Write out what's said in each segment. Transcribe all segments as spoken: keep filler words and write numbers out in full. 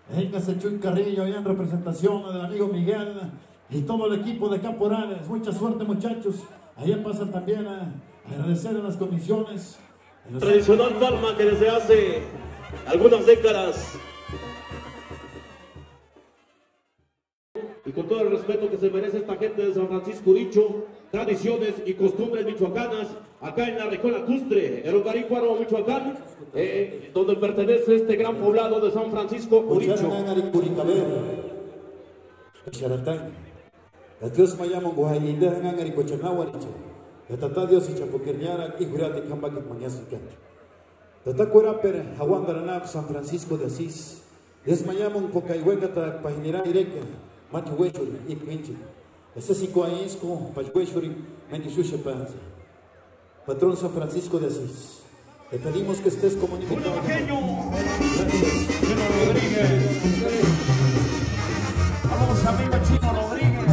Véngase Chuy Carrillo allá en representación del amigo Miguel y todo el equipo de Caporales. Mucha suerte, muchachos. Allá pasan también a agradecer a las comisiones. Tradicional palma que desde hace algunas décadas y con todo el respeto que se merece esta gente de San Francisco Uricho, tradiciones y costumbres michoacanas, acá en la región lacustre, el Ocarícuaro, Michoacán, eh, donde pertenece este gran poblado de San Francisco Uricho. Dios mayamon guayinda ngangari kochanawaricha. Tata Dios y chapoquerniara y jurate kambaki mañasuka. Tata per Hawandaranab San Francisco de Asís. Dios mayamon pocayhuecata paginera directa. Mati huechuri y pinche. Ese cinco años con pachuechuri mendisusha panza. Patrón San Francisco de Asís. Te pedimos que estés comunicado. Vamos amigo Chino Rodríguez.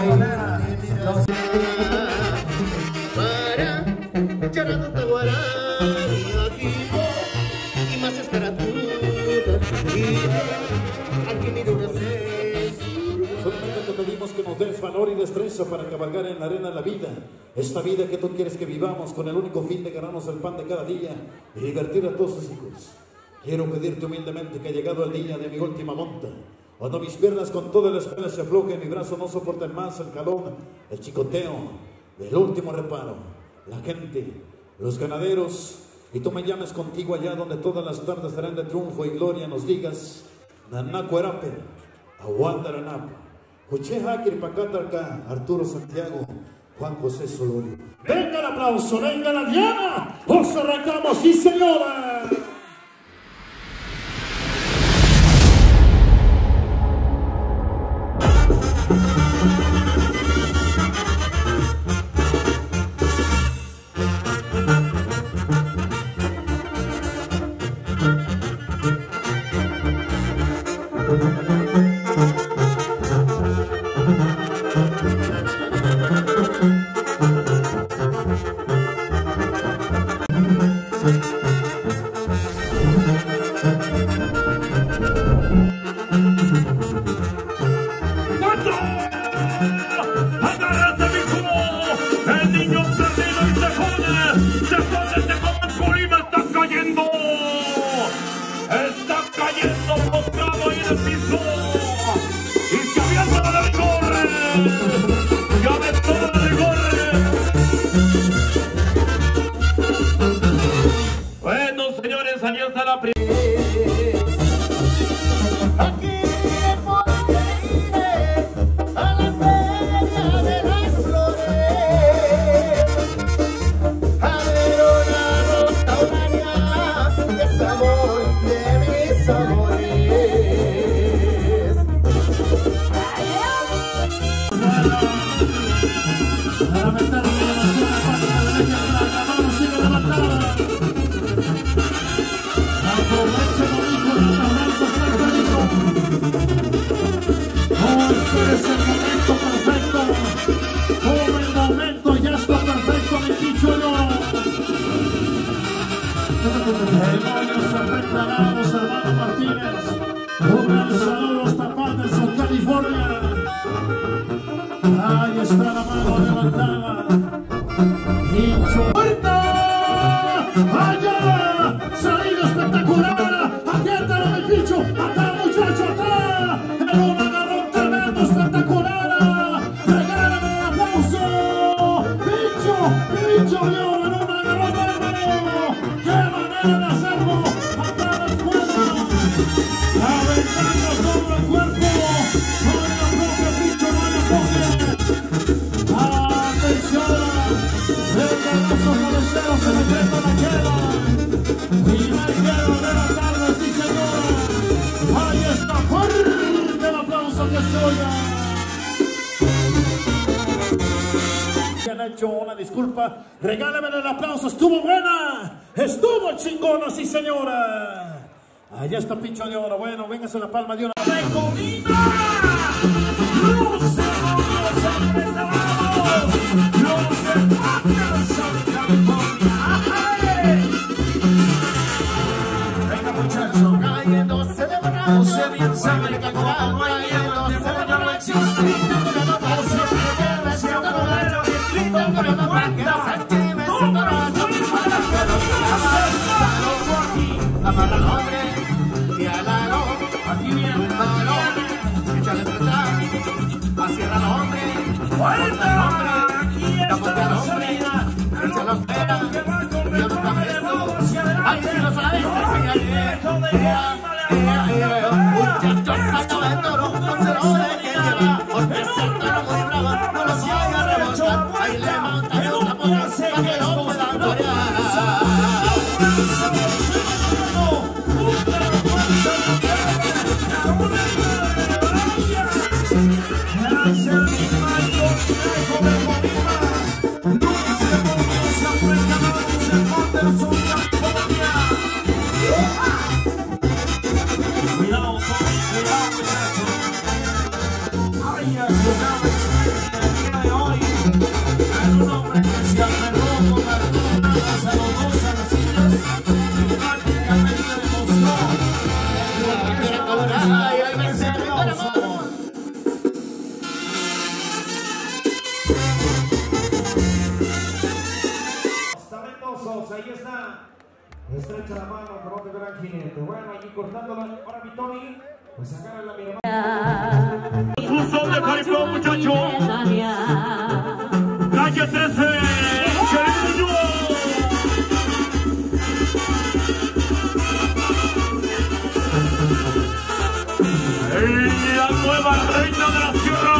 Para charando taguará aquí y más escaratuta y aquí miro una vez. Solamente te pedimos que nos des valor y destreza para cabalgar en la arena de la vida. Esta vida que tú quieres que vivamos con el único fin de ganarnos el pan de cada día y divertir a todos tus hijos. Quiero pedirte humildemente que ha llegado el día de mi última monta. Cuando mis piernas con toda la espalda se aflojen, mi brazo no soporten más el jalón, el chicoteo del último reparo. La gente, los ganaderos, y tú me llames contigo allá donde todas las tardes serán de triunfo y gloria, nos digas, Nanaco Erape, Aguandaranap, Jucheja Kirpacatarca, Arturo Santiago, Juan José Solorio. ¡Venga el aplauso, venga la diana! ¡Os arrancamos, sí señora! Una disculpa, regálame el aplauso, estuvo buena, estuvo chingona, sí señora. Allá está Picho de Oro, bueno, véngase la palma de una recorrida. Los hermanos enfrentados, los hermanos de California. Venga muchachos, cayéndose de brazos. conoce bien sabe que como no hay hielo, el demonio no existe. O siempre debe ser un modelo escrito que me cuenta. Amarra al hombre y al aro, aquí viene el balón, échale atrás, acierra al hombre, apunta al hombre, apunta al hombre, échalo afuera, y otro gesto, ay, si no sabes, muchachos, saca el toro, no se lo deje llevar, porque es el toro muy bravo, no lo haga rebotar, ahí le montan una poca, para que lo puedan torear. Ahí está, estrecha la mano con otro gran jinete. Bueno, allí cortándolo. Ahora mi Tony, pues sacarle la mirada. Uso de Jaripeo, muchacho. Calle trece, Cherillo. La nueva reina de la sierra.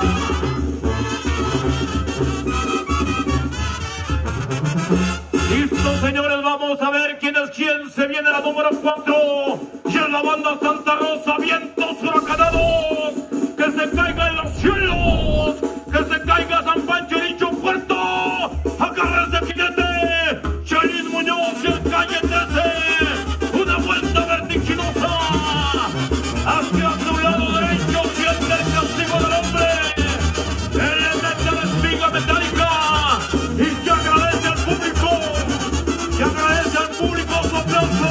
Listo, señores, vamos a ver quién es quién. Se viene la número cuatro. Y en la banda Santa Rosa, vientos huracanados. Que se caiga en los cielos. Que se caiga San Pancho dicho puerto. Agárrense, jinete. Chalín Muñoz y el calle trece. Una vuelta vertiginosa. Hacia su lado derecho siente el castigo del hombre. Él le mete la espiga metálica. Y que agradece al público. Que agradece al público su aplauso.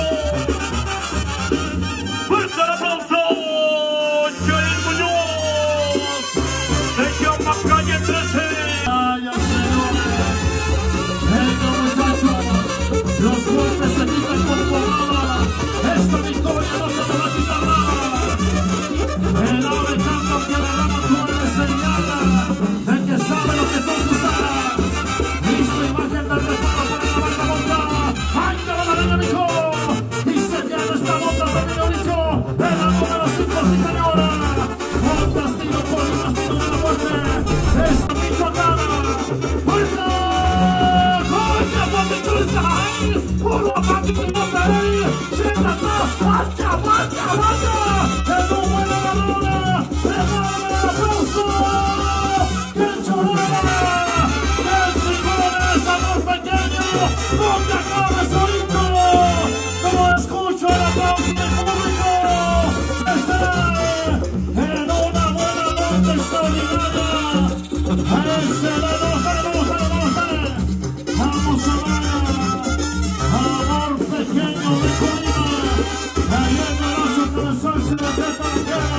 ¡Fuerte el aplauso! Chalín Muñoz. Se llama calle trece. Vaya señores. Venga muchachos. Los golpes se quitan por porrada. Esta victoria no se te va a quitar nada. El ave canta que la rama tuve señala. El que sabe lo que son sus alas. Listo, imagen del retorno para la banda monta. ¡Ay, que va la arena, mijo! Y se llama esta monta, pequeño bicho. En la número cinco, sí señora. Un castillo por el castillo de la muerte. Esta michoacana. ¡Fuerza! ¡Coña, papi, chulza! ¡Puro papi, chulza! ¡Sienta atrás! ¡Vaya, vaya, vaya! ¡Es un buen ganadora! ¡Regálame el aplauso! ¡Qué chulada! ¡Qué chingones, amor pequeño! ¡No te acabes solito! ¡Como escucho el aplauso del público! ¡Este! ¡En una buena noche extraordinaria! ¡A ese le vamos a ver, vamos a ver, vamos a ver! ¡Vamos a ver! ¡Amor pequeño de Colima! ¡Ahí en el lazo atravesarse de teta a tierra!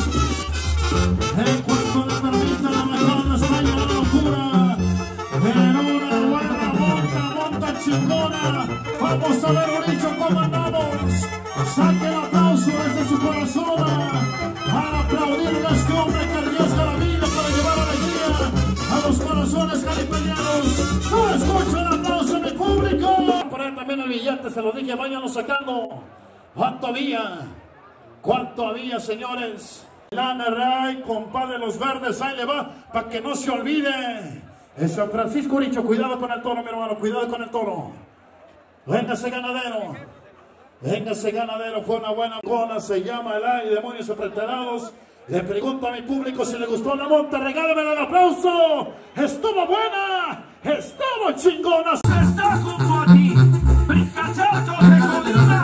En cuanto le permita la mejor de España la locura, en una buena monta, monta chingona, vamos a ver Uricho cómo andamos. Saque el aplauso desde su corazón para aplaudirle a este hombre que arriesga la vida para llevar alegría a los corazones caripeñanos. No escucho el aplauso de mi público. Poner también el billete, se lo dije, váyanlo sacando. ¿Cuánto había? ¿Cuánto había, señores? Lana Ray, compadre Los Verdes, ahí le va, para que no se olvide. Es San Francisco Uricho, cuidado con el toro, mi hermano, cuidado con el toro. Véngase ganadero, véngase ganadero, fue una buena cola, se llama el ay, demonios apretados. Le pregunto a mi público si le gustó la monta, regálamele el aplauso. Estuvo buena, estuvo chingona. Está junto a ti, brincachachos de Colima.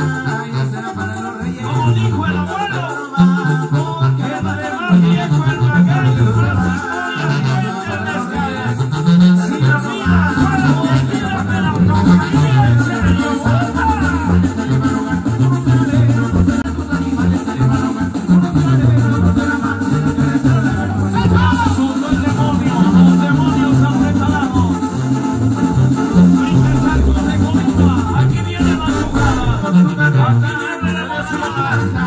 Como dijo el abuelo, que de más viejo el magallo, Francisco y el puente de escalas. Si la vida fuera olvídate la compañía, en serio,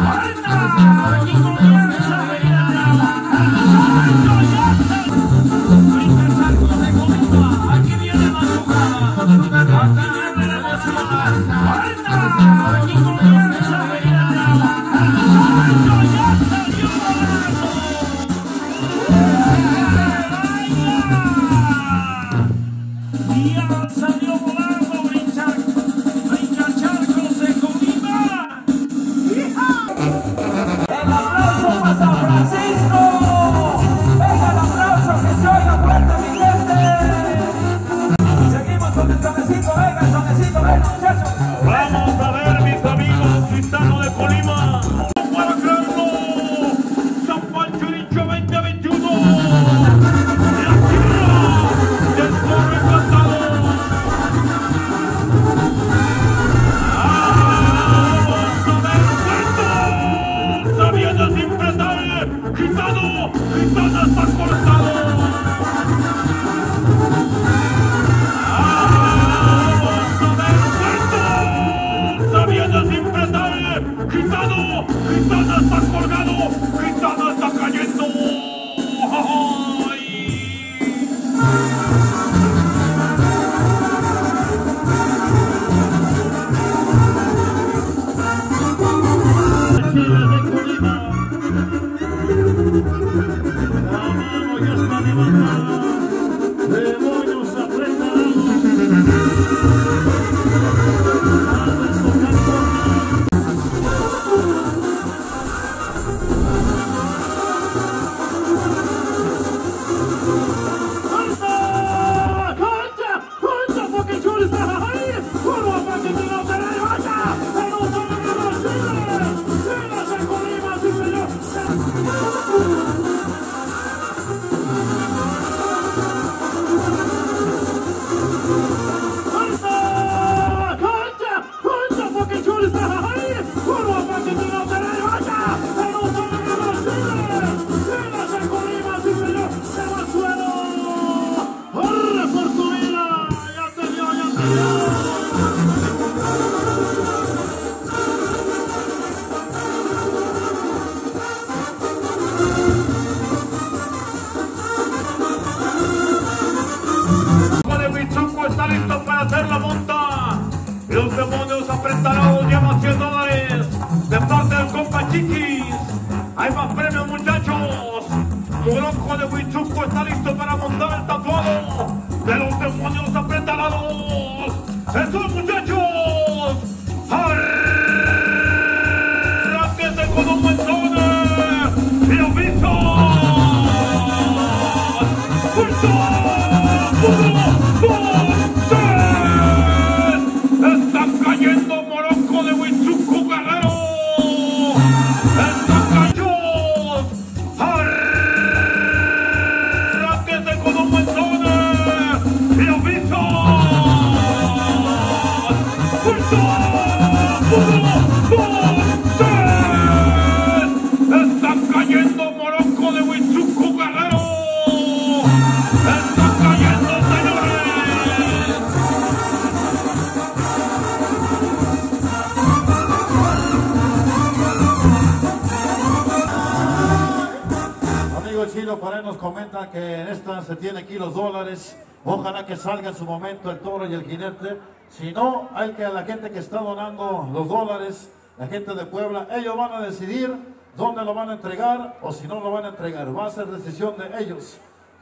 Ojalá que salga en su momento el toro y el jinete. Si no, hay que a la gente que está donando los dólares, la gente de Puebla, ellos van a decidir dónde lo van a entregar o si no lo van a entregar. Va a ser decisión de ellos.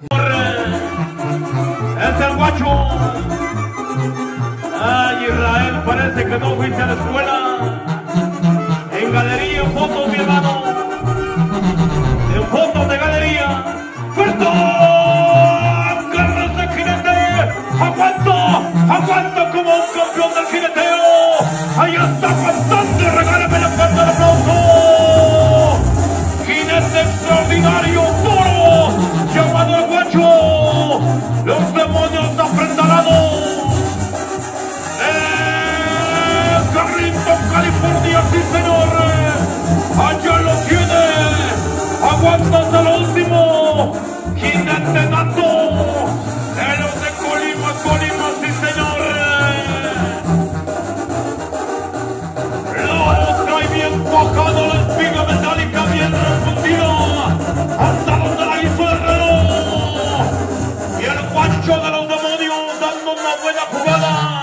Es el guacho. Ay, Israel, parece que no fuiste a la escuela. En galería, en fotos, mi hermano. En fotos de galería. ¡Puerto! ¡Aguanto! ¡Aguanto como un campeón del jineteo! ¡Ahí está aguantando! ¡Regálame la fuerza del aplauso! ¡Jinete extraordinario! ¡Toro! ¡Llamado el guacho! ¡Los demonios afrentalados! ¡Eh! ¡Carrington, California! ¡Sí, señor! ¡Allá lo tiene! ¡Aguanta hasta lo último! ¡Jinete nato! ¡De los de Colima, Colima, sí señor! Lo trae bien cuajado el espíritu. la jugada.